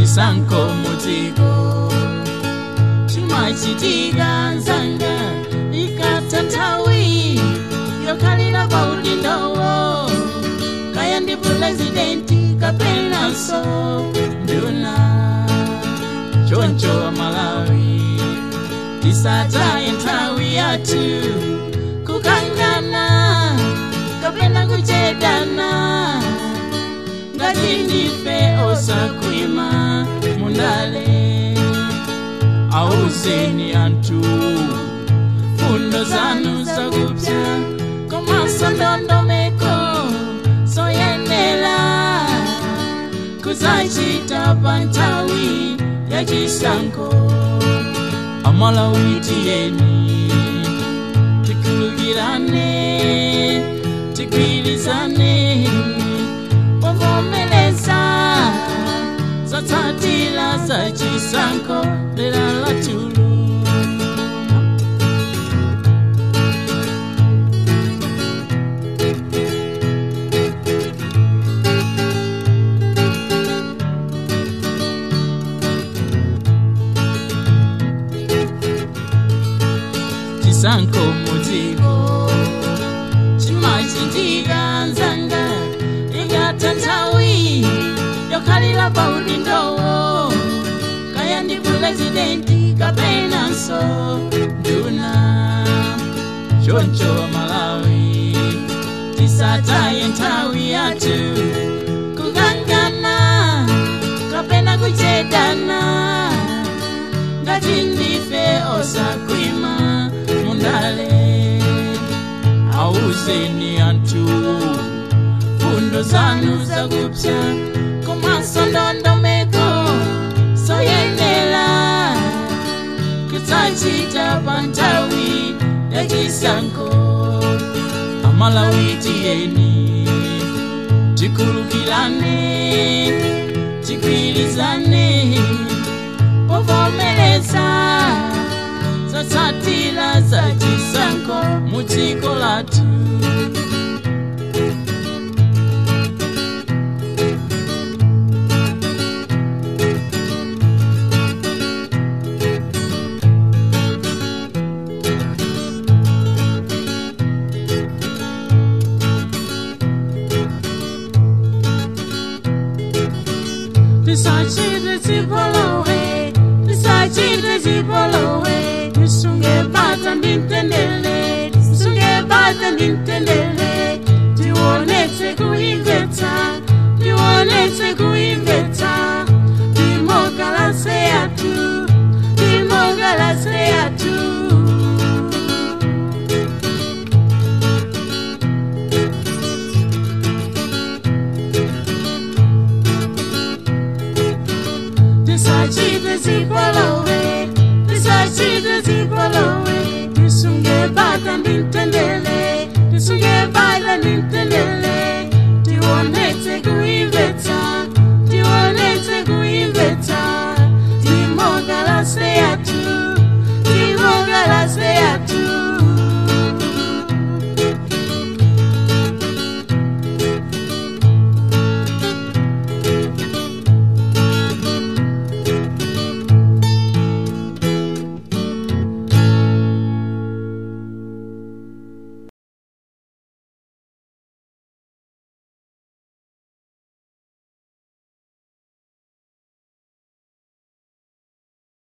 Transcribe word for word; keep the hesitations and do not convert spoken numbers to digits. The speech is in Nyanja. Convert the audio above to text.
chisankho mudziko chimachitika nzanga ikatha nthawi yokhalira pa udindowo kaya ndi purezidenti kapenanso nduna choncho wa Malawi tisataye nthawi yathu kukangana kapena kuchedana ngati ndife osakhwima mundale auzeni anthu fundo zanu zakupsa komanso ndondomeko zoyenera kuzachita pa nthawi ya chisankho Amalawi tiyeni tikhululukirane tigwirizane povomereza zotsatira za chisankho dera lathu chisankho mudziko chimachitika nzanga ikatha nthawi yokhalira pa udindowo kaya ndi purezidenti kapenanso nduna choncho wa Malawi tisataye nthawi yathu kukangana kapena kuchedana ngati ndife osakhwima mundale auzeni anthu fundo zanu zakupsa komanso ndondomeko zoyenera kuzachita pa nthawi ya chisankho Amalawi tiyeni tikhululukirane tigwirizane povomereza zotsatira za chisankho mudziko lathu tisachite zipolowe tisachite zipolowe tisunge bata ndintendele tisunge bata ndintendele tionetse kuimvetsa tionetse kuimvetsa timogalase yathu timogalase yathu tisachite zipolowe tisachite zipolowe tisunge bata ndintendele tisunge bata ndintendele tionetse